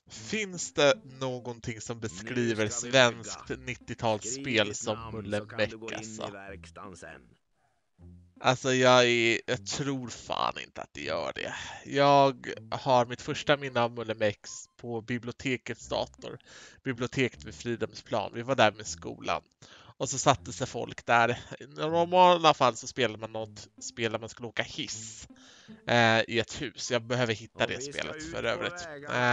Finns det någonting som beskriver svenskt 90-talsspel som Mullemäck alltså? Alltså jag tror fan inte att det gör det. Jag har mitt första minne av Mullemäcks på bibliotekets dator. Biblioteket vid Fridhemsplan. Vi var där med skolan. Och så satte sig folk där. I normala fall så spelade man något spel där man skulle åka hiss i ett hus. Jag behöver hitta det spelet för övrigt.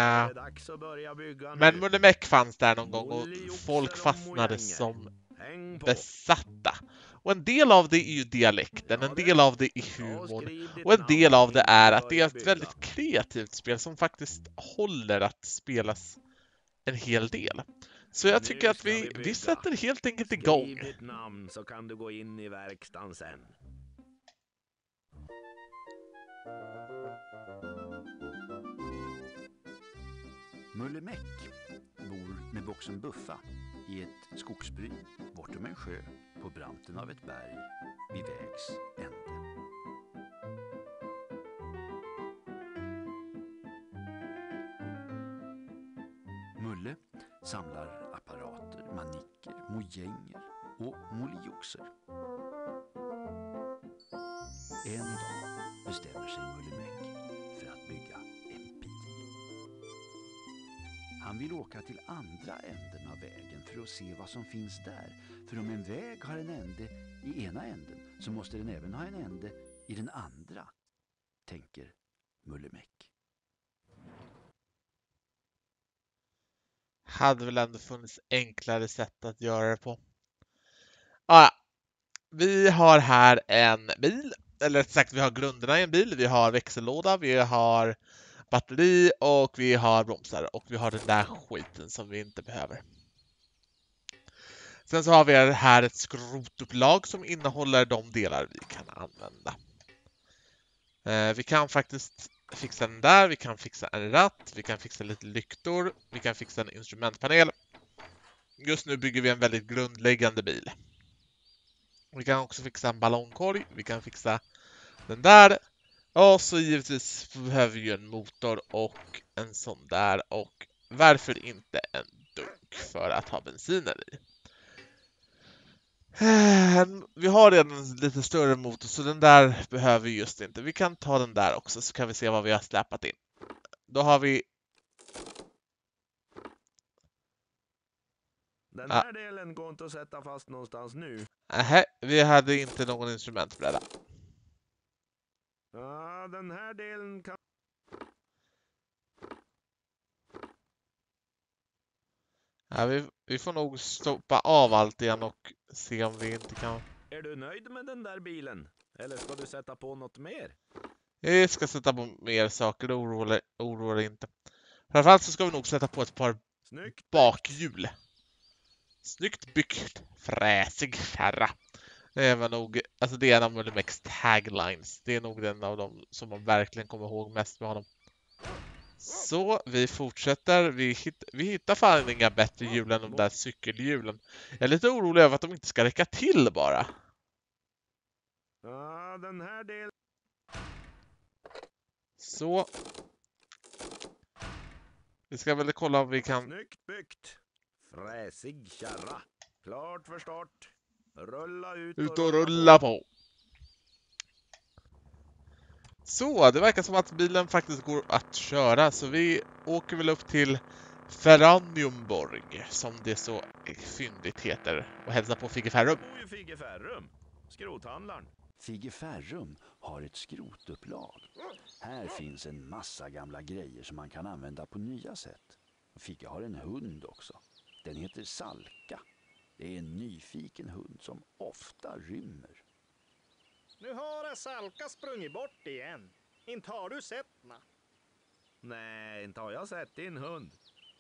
Men Mullemäck fanns där någon gång och folk fastnade som besatta. Och en del av det är ju dialekten, en del av det är humorn och en del av det är att det är ett väldigt kreativt spel som faktiskt håller att spelas en hel del. Så jag tycker att vi sätter helt enkelt igång. Skriv ditt namn så kan du gå in i verkstaden sen. Mullemäck bor med boxen Buffa i ett skogsbry bortom en sjö på branten av ett berg vid vägs ände. Mulle samlar apparater, manicker, mojänger och molioxer. En dag bestämmer sig Mullemäck för att bygga en bil. Han vill åka till andra änden av vägen för att se vad som finns där. För om en väg har en ände i ena änden så måste den även ha en ände i den andra, tänker Mullemäck. Hade väl ändå funnits enklare sätt att göra det på. Ja, vi har här en bil, eller rätt sagt vi har grunderna i en bil. Vi har växellåda, vi har batteri och vi har bromsar och vi har den där skiten som vi inte behöver. Sen så har vi här ett skrotupplag som innehåller de delar vi kan använda. Vi kan faktiskt fixa den där, vi kan fixa en ratt, vi kan fixa lite lyktor, vi kan fixa en instrumentpanel. Just nu bygger vi en väldigt grundläggande bil. Vi kan också fixa en ballongkorg, vi kan fixa den där. Och så givetvis behöver vi en motor och en sån där och varför inte en dunk för att ha bensinen i. Vi har redan en lite större motor så den där behöver vi just inte. Vi kan ta den där också så kan vi se vad vi har släpat in. Då har vi... Den här delen går inte att sätta fast någonstans nu. Nej, vi hade inte någon instrumentbräda. Ja, den här delen kan... Ja, vi får nog stoppa av allt igen och se om vi inte kan... Är du nöjd med den där bilen? Eller ska du sätta på något mer? Vi ska sätta på mer saker, det oroar inte. Framförallt så ska vi nog sätta på ett par bakhjul. Snyggt byggt, fräsig kärra. Det var nog, alltså det är en av Mullemäcks taglines. Det är nog den av dem som man verkligen kommer ihåg mest med honom. Så, vi fortsätter. Vi hittar fan inga bättre hjul än de där cykelhjulen. Jag är lite orolig över att de inte ska räcka till bara. Ja, den här delen... Så. Vi ska väl kolla om vi kan... Snyggt byggt. Fräsig kärra. Klart för start. Rulla ut och rulla på. Så, det verkar som att bilen faktiskt går att köra. Så vi åker väl upp till Ferraniumborg, som det så fyndigt heter, och hälsar på Figge Ferrum. Figge Ferrum, skrothandlaren. Figge Ferrum har ett skrotupplag. Här finns en massa gamla grejer som man kan använda på nya sätt. Figge har en hund också. Den heter Salka. Det är en nyfiken hund som ofta rymmer. Nu har Salka sprungit bort igen. Inte har du sett na? Nej, inte har jag sett din hund.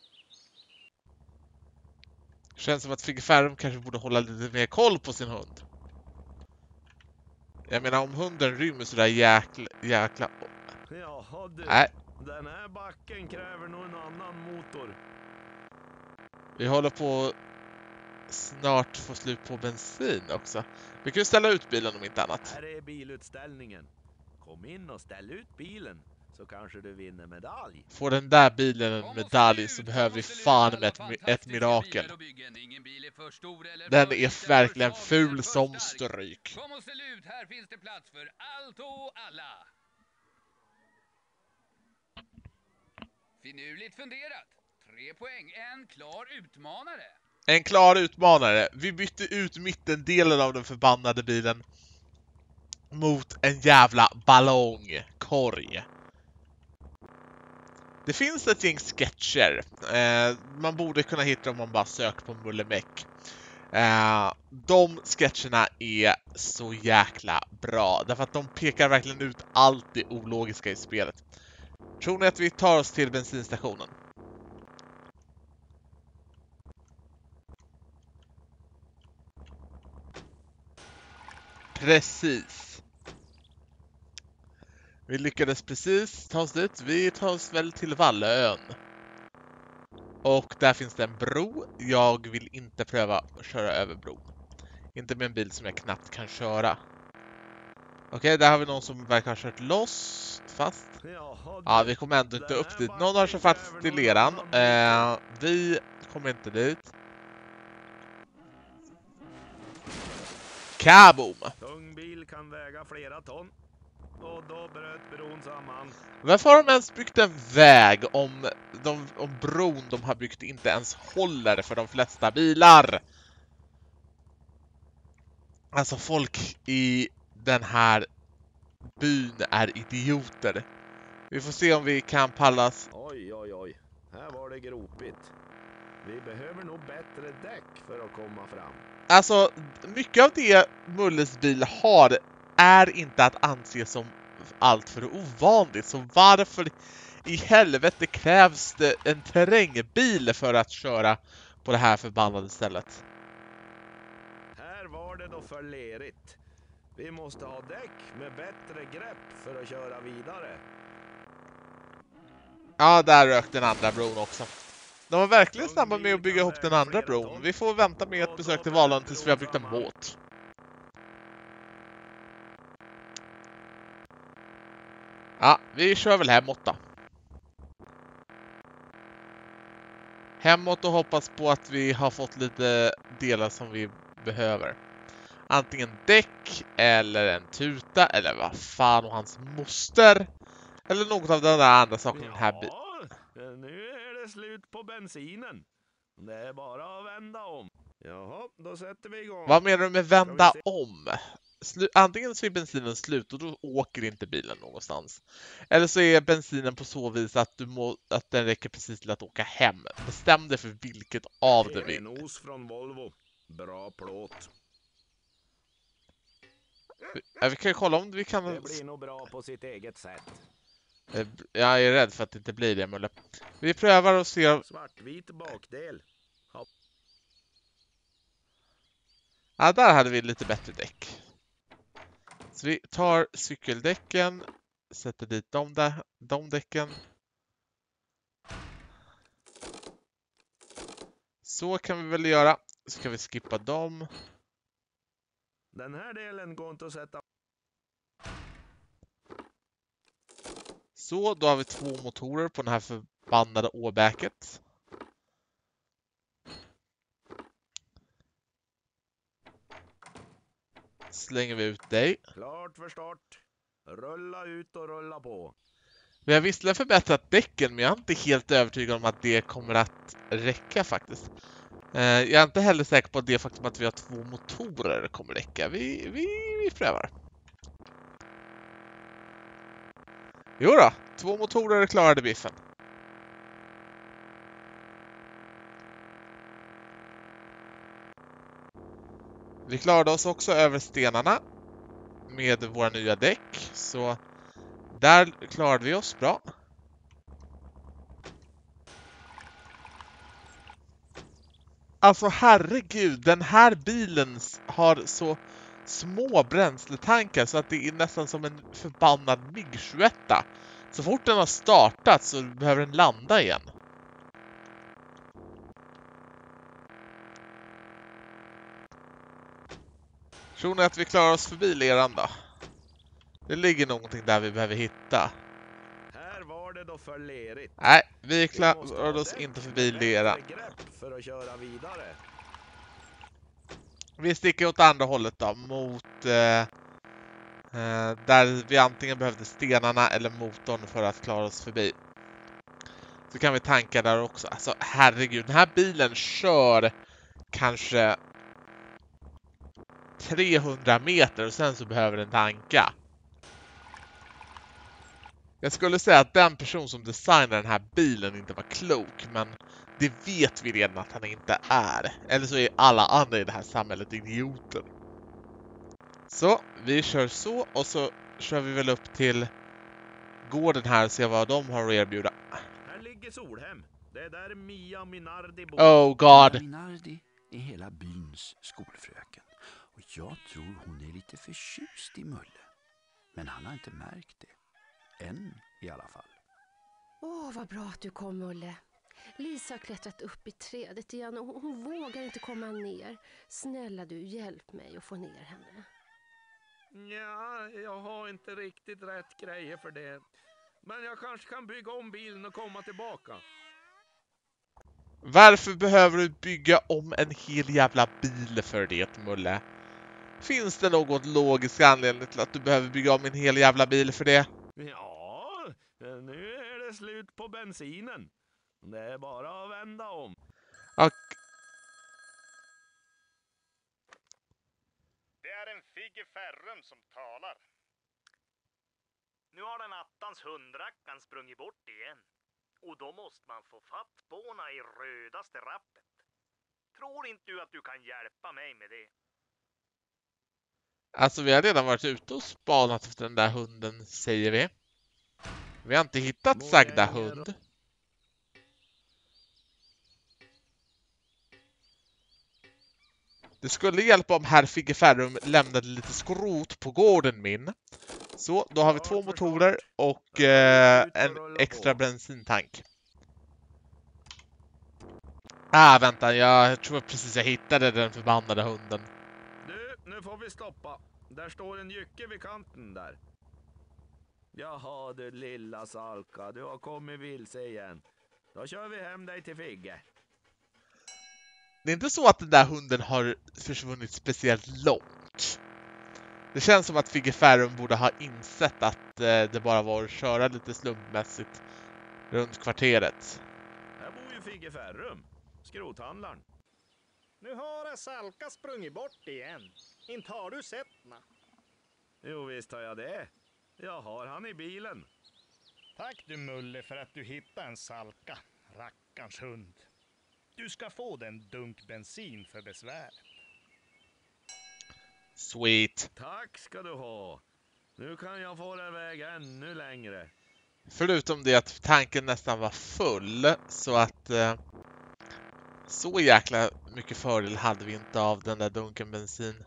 Känns som att Figge Ferrum kanske borde hålla lite mer koll på sin hund. Jag menar, om hunden rymmer sådär jäkla... Jaha du, Nej. Den här backen kräver nog en annan motor. Vi håller på snart få slut på bensin också. Vi kan ju ställa ut bilen om inte annat. Här är bilutställningen. Kom in och ställ ut bilen, så så kanske du vinner medalj. Får den där bilen en medalj så behöver vi fan med ett mirakel. Den är verkligen ful som stryk. Kom och ställ ut, här finns det plats för allt och alla. Finurligt funderat. 3 poäng, en klar utmanare. En klar utmanare. Vi bytte ut mittendelen av den förbannade bilen mot en jävla ballongkorg. Det finns ett gäng sketcher. Man borde kunna hitta dem om man bara söker på Mullemäck. De sketcherna är så jäkla bra. Därför att de pekar verkligen ut allt det ologiska i spelet. Tror ni att vi tar oss till bensinstationen? Precis. Vi lyckades precis ta oss dit. Vi tar oss väl till Vallöön. Och där finns det en bro. Jag vill inte pröva att köra över bron. Inte med en bil som jag knappt kan köra. Okej, där har vi någon som verkar ha kört loss fast. Ja, vi kommer ändå inte upp dit. Någon har kört fast i leran. Vi kommer inte dit. Kaboom! Tung bil kan väga flera ton. Och då bröt bron samman. Varför har de ens byggt en väg om bron de har byggt inte ens håller för de flesta bilar? Alltså folk i den här byn är idioter. Vi får se om vi kan pallas. Oj, oj, oj. Här var det gropigt. Vi behöver nog bättre däck för att komma fram. Alltså, mycket av det Mulles bil har är inte att anse som allt för ovanligt. Så varför i helvete krävs det en terrängbil för att köra på det här förbannade stället? Här var det då för lerigt. Vi måste ha däck med bättre grepp för att köra vidare. Ja, där rök den andra bron också. De var verkligen snabba med att bygga ihop den andra bron. Vi får vänta med ett besök till Vallöön tills vi har byggt en båt. Ja, vi kör väl hemåt då. Hemåt och hoppas på att vi har fått lite delar som vi behöver. Antingen däck eller en tuta eller vad fan och hans moster. Eller något av den där andra saken. Den här nu är det slut på bensinen. Det är bara att vända om. Jaha, då sätter vi igång. Vad menar du med vända om? Antingen så är bensinen slut och då åker inte bilen någonstans. Eller så är bensinen på så vis att den räcker precis till att åka hem. Bestäm dig för vilket av det vill. En os från Volvo. Bra plåt. Vi kan kolla om vi kan... Det blir nog bra på sitt eget sätt. Jag är rädd för att det inte blir det, Mulle. Vi prövar och ser... Svartvit bakdel. Ja, där hade vi lite bättre däck. Så vi tar cykeldäcken, sätter dit de däcken. Så kan vi väl göra. Så kan vi skippa dem. Den här delen går inte att sätta. Så, då har vi 2 motorer på den här förbannade åbäket. Slänger vi ut dig. Klart för start. Rulla ut och rulla på. Vi har visserligen förbättrat däcken, men jag är inte helt övertygad om att det kommer att räcka faktiskt. Jag är inte heller säker på att det faktum att vi har 2 motorer kommer räcka. Vi prövar. Jo då, 2 motorer klarade biffen. Vi klarade oss också över stenarna med våra nya däck, så där klarade vi oss bra. Alltså herregud, den här bilen har så små bränsletankar så att det är nästan som en förbannad MiG-21. Så fort den har startat så behöver den landa igen. Tror ni att vi klarar oss förbi leran då? Det ligger någonting där vi behöver hitta. Här då för lerigt? Nej, vi Vi måste klarade ha oss däck inte med förbi leran. bättre grepp för att köra vidare. Vi sticker åt andra hållet då, mot där vi antingen behövde stenarna eller motorn för att klara oss förbi. Så kan vi tanka där också. Alltså herregud, den här bilen kör kanske 300 meter och sen så behöver den tanka. Jag skulle säga att den person som designade den här bilen inte var klok, men det vet vi redan att han inte är. Eller så är alla andra i det här samhället idioter. Så, vi kör så och så kör vi väl upp till gården här och ser vad de har att erbjuda. Här ligger Solhem. Det är där Mia Minardi bor. Oh god! Minardi är hela byns skolfröken. Och jag tror hon är lite förtjust i Mulle. Men han har inte märkt det. Än i alla fall. Åh, vad bra att du kom, Mulle. Lisa har klättrat upp i trädet igen och hon vågar inte komma ner. Snälla du, hjälp mig att få ner henne. Ja, jag har inte riktigt rätt grejer för det. Men jag kanske kan bygga om bilen och komma tillbaka. Varför behöver du bygga om en hel jävla bil för det, Mulle? Finns det något logisk anledning till att du behöver bygga om en hel jävla bil för det? Ja, nu är det slut på bensinen. Det är bara att vända om. Och Det är en Figge Ferrum som talar. Nu har den attans hundrackan sprungit bort igen. Och då måste man få fatt båna i rödaste rappet. Tror inte du att du kan hjälpa mig med det? alltså vi har redan varit ute och spanat efter den där hunden, säger vi. Vi har inte hittat sagda hund. Det skulle hjälpa om herr Figge Ferrum lämnade lite skrot på gården min. Så, då har vi 2 motorer och en extra bensintank. Vänta, jag tror precis jag hittade den förbannade hunden. Du, nu får vi stoppa. Där står en jycke vid kanten där. Jaha du lilla Salka, du har kommit vilse igen. Då kör vi hem dig till Figge. Det är inte så att den där hunden har försvunnit speciellt långt. Det känns som att Figge Ferrum borde ha insett att det bara var att köra lite slumpmässigt runt kvarteret. Här bor ju Figge Ferrum, skrothandlaren. Nu har Salka sprungit bort igen. Inte har du sett na. Jo visst har jag det. Jag har han i bilen. Tack du Mulle för att du hittade en Salka, rackarns hund. Du ska få den dunk bensin för besväret. Sweet. Tack ska du ha. Nu kan jag få iväg ännu längre. Förutom det att tanken nästan var full, så att så jäkla mycket fördel hade vi inte av den där dunken bensin.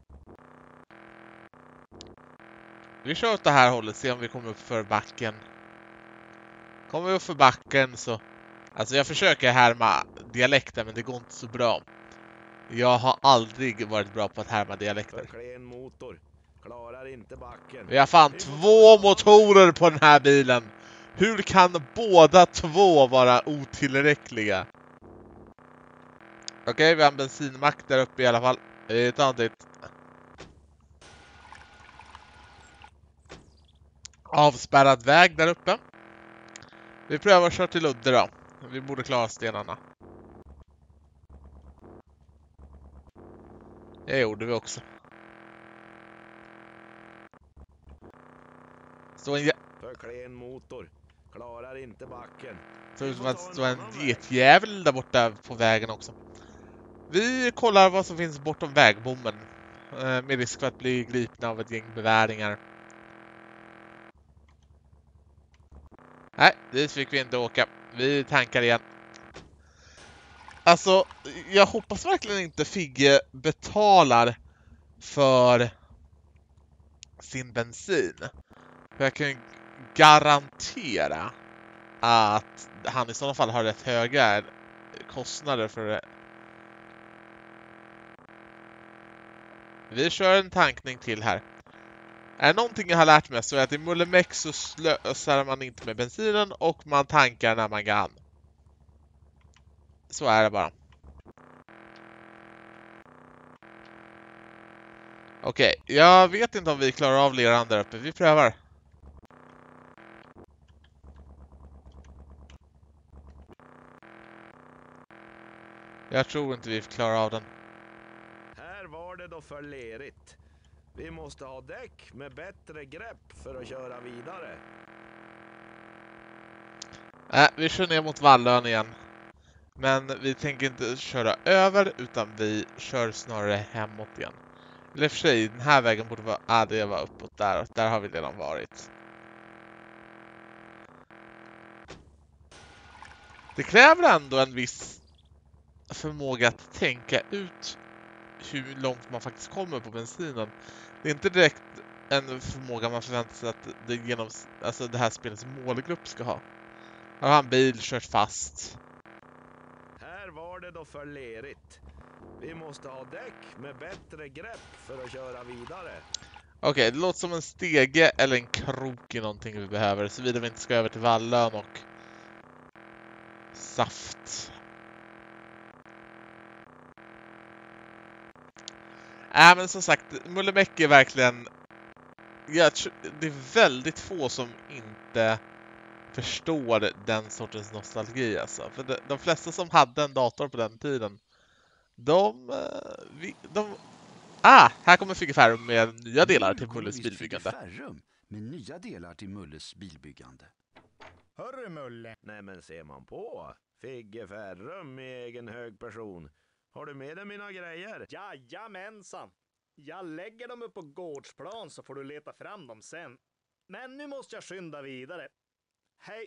Vi kör åt det här hållet, se om vi kommer upp för backen. Kommer vi upp för backen så... Alltså jag försöker härma dialekter, men det går inte så bra. Jag har aldrig varit bra på att härma dialekter. För klen motor. Klarar inte backen. Vi har fan 2 motorer på den här bilen. Hur kan båda 2 vara otillräckliga? Okej, vi har en bensinmack där uppe i alla fall. Vi tar en titt. Avspärrad väg där uppe. Vi prövar att köra till Ludde då. Vi borde klara stenarna. Det gjorde vi också. För klen motor. Klarar inte backen. Så ut som att det står en getjävel där borta på vägen också. Vi kollar vad som finns bortom vägbommen. Med risk för att bli gripna av ett gäng beväringar. Nej, dit fick vi inte åka. Vi tankar igen. Alltså, jag hoppas verkligen inte Figge betalar för sin bensin. För jag kan garantera att han i sådana fall har rätt höga kostnader för det. Vi kör en tankning till här. Är det någonting jag har lärt mig så är det att i Mullemäck så slösar man inte med bensinen och man tankar när man kan. Så är det bara. Okej, jag vet inte om vi klarar av leran där uppe. Vi prövar. Jag tror inte vi klarar av den. Här var det då för lerigt. Vi måste ha däck med bättre grepp för att köra vidare. Vi kör ner mot Vallön igen. Men vi tänker inte köra över utan vi kör snarare hemåt igen. Eller för sig, den här vägen borde vara... det var uppåt där. Där har vi redan varit. Det kräver ändå en viss förmåga att tänka ut hur långt man faktiskt kommer på bensinen. Det är inte direkt en förmåga man förväntar sig att det här spelets målgrupp ska ha. Här har en bil kört fast. Här var det då för lerigt. Vi måste ha däck med bättre grepp för att köra vidare. Okej, det låter som en stege eller en krok i någonting vi behöver. Såvida vi inte ska över till Vallön och saft. Men som sagt, Mullemäck är verkligen... det är väldigt få som inte förstår den sortens nostalgi alltså. För de flesta som hade en dator på den tiden, här kommer Figge Ferrum med nya delar till Mulles bilbyggande. Ferrum med nya delar till Mulles bilbyggande. Hörru Mulle. Nej men ser man på. Figge Ferrum i egen hög person. Har du med dig mina grejer? Jajamensan. Jag lägger dem upp på gårdsplan så får du leta fram dem sen. Men nu måste jag skynda vidare. Hej!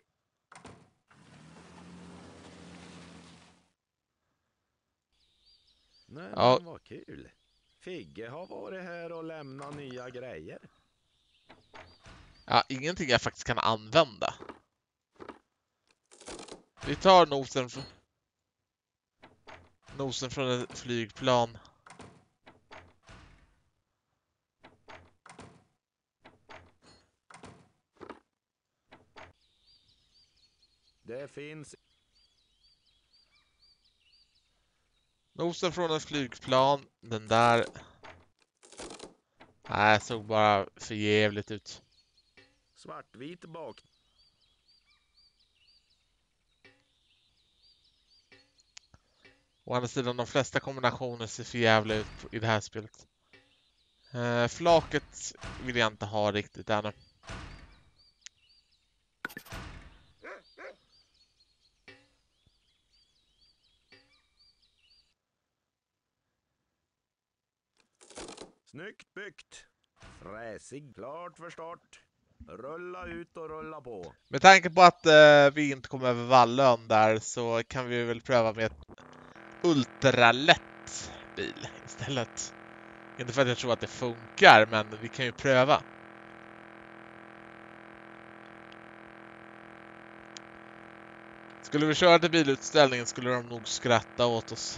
Nej Ja. men vad kul. Figge har varit här och lämnat nya grejer. Ja, ingenting jag faktiskt kan använda. Vi tar nosen från ett flygplan. Det finns... Nosen från ett flygplan. Den där... Nej, såg bara för jävligt ut. Svartvit bak. Å andra sidan, de flesta kombinationer ser för jävla ut i det här spelet. Flaket vill jag inte ha riktigt ännu. Snyggt byggt. Fräsig. Klart för start. Rulla ut och rulla på. Med tanke på att vi inte kommer över Vallön där så kan vi väl pröva med ett ultralätt bil istället. Inte för att jag tror att det funkar, men vi kan ju pröva. Skulle vi köra till bilutställningen skulle de nog skratta åt oss.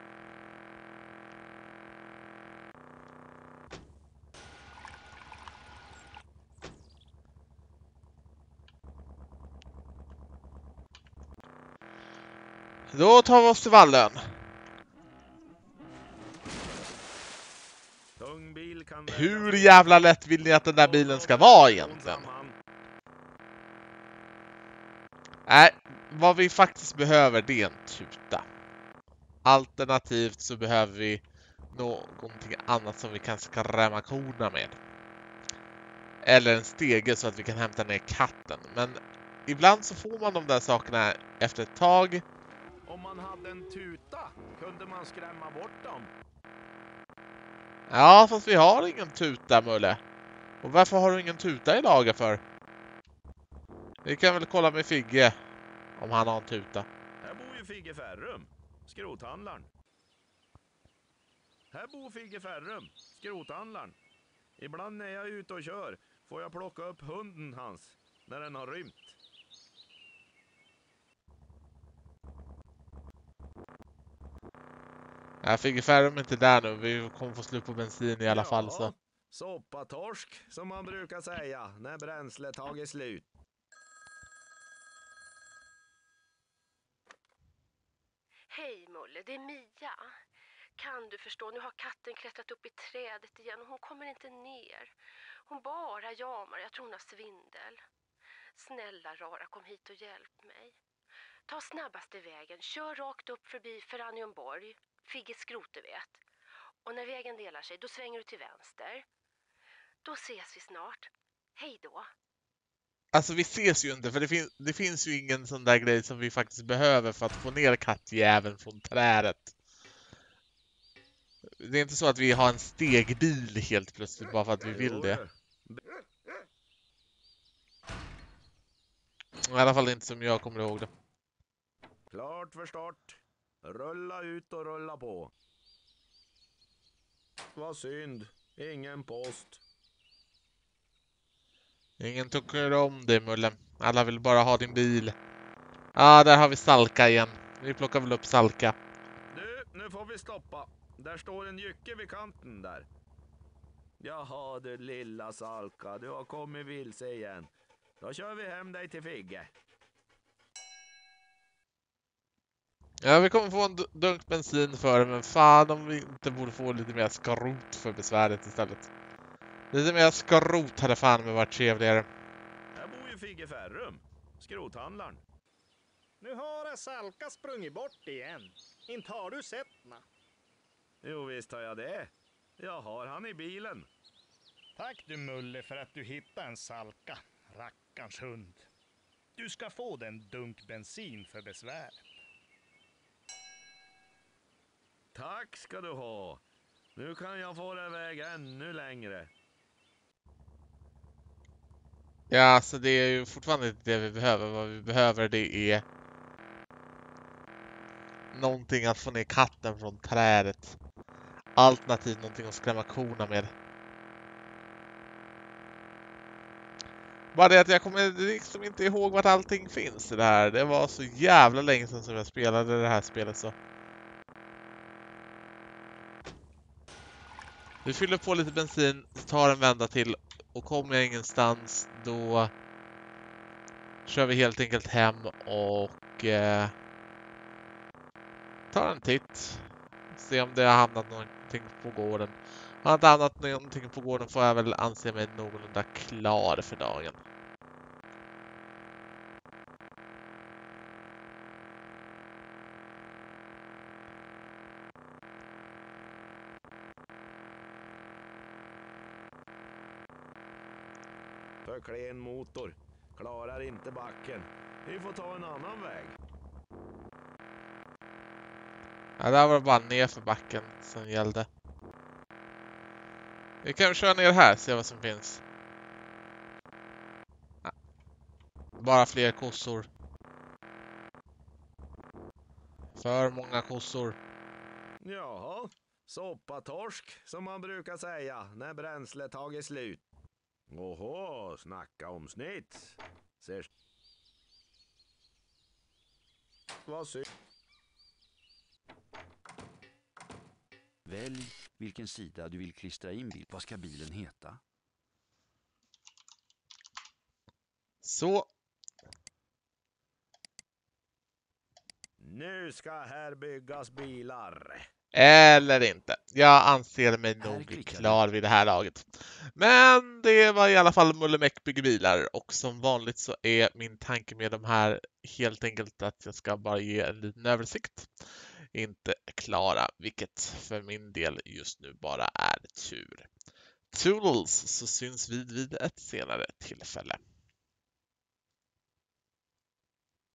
Då tar vi oss till Vallön. Tung bil kan... Hur jävla lätt vill ni att den där bilen ska vara egentligen? Nej, vad vi faktiskt behöver det är en tuta. Alternativt så behöver vi någonting annat som vi kan skrämma korna med. Eller en stege så att vi kan hämta ner katten. Men ibland så får man de där sakerna efter ett tag. Om man hade en tuta kunde man skrämma bort dem. Ja, fast vi har ingen tuta, Mulle. Och varför har du ingen tuta i lager för? Vi kan väl kolla med Figge om han har en tuta. Här bor ju Figge Ferrum, skrothandlaren. Här bor Figge Ferrum, skrothandlaren. Ibland när jag är ute och kör får jag plocka upp hunden hans när den har rymt. Jag fick Ferrum inte där nu. Vi kommer få slut på bensin i alla fall så. Soppatorsk, som man brukar säga när bränslet tagit slut. Hej Mulle, det är Mia. Kan du förstå, nu har katten klättrat upp i trädet igen och hon kommer inte ner. Hon bara jamar, jag tror hon har svindel. Snälla rara, kom hit och hjälp mig. Ta snabbaste vägen, kör rakt upp förbi Ferraniumborg, Figges skrot du vet. Och när vägen delar sig, då svänger du till vänster. Då ses vi snart. Hej då. Alltså vi ses ju inte, för det finns ju ingen sån där grej som vi faktiskt behöver för att få ner kattjäveln från trädet. Det är inte så att vi har en stegbil helt plötsligt bara för att vi vill det. I alla fall inte som jag kommer ihåg det. Klart för start. Rulla ut och rulla på. Vad synd. Ingen post. Ingen tycker om det, Mulle. Alla vill bara ha din bil. Där har vi Salka igen. Vi plockar väl upp Salka. Du, nu får vi stoppa. Där står en jycke vid kanten där. Jaha du lilla Salka, du har kommit vilse igen. Då kör vi hem dig till Figge. Ja, vi kommer få en dunk bensin för det, men fan om vi inte borde få lite mer skrot för besväret istället. Lite mer skrot hade fan med varit trevligare. Här bor ju Figge Ferrum, skrothandlaren. Nu har Salka sprungit bort igen. Inte har du sett na? Jo visst har jag det. Jag har han i bilen. Tack du Mulle för att du hittade en Salka, rackarns hund. Du ska få den dunk bensin för besväret. Tack ska du ha. Nu kan jag få iväg ännu längre. Ja, alltså det är ju fortfarande inte det vi behöver. Vad vi behöver det är någonting att få ner katten från trädet. Alternativt någonting att skrämma korna med. Bara det att jag kommer liksom inte ihåg vart allting finns i det här. Det var så jävla länge sedan som jag spelade det här spelet så. Vi fyller på lite bensin, tar en vända till och kommer jag ingenstans då kör vi helt enkelt hem och tar en titt. Se om det har hamnat någonting på gården. Har inte hamnat någonting på gården får jag väl anse mig någorlunda klar för dagen. För klen motor. Klarar inte backen. Vi får ta en annan väg. Ja, där var det bara ner för backen som gällde. Vi kan köra ner här, se vad som finns. Ja. Bara fler kossor. För många kossor. Jaha, soppatorsk som man brukar säga när bränslet tagit slut. Åhå, snacka om snitt. Ser... Vad synd. Välj vilken sida du vill klistra in bil. Vad ska bilen heta? Så. Nu ska här byggas bilar. Eller inte. Jag anser mig Här nog klickar klar vid det här laget. Men det var i alla fall Mullemäck bygger bilar och som vanligt så är min tanke med de här helt enkelt att jag ska bara ge en liten översikt. Inte klara, vilket för min del just nu bara är tur. Toodles, så syns vi vid ett senare tillfälle.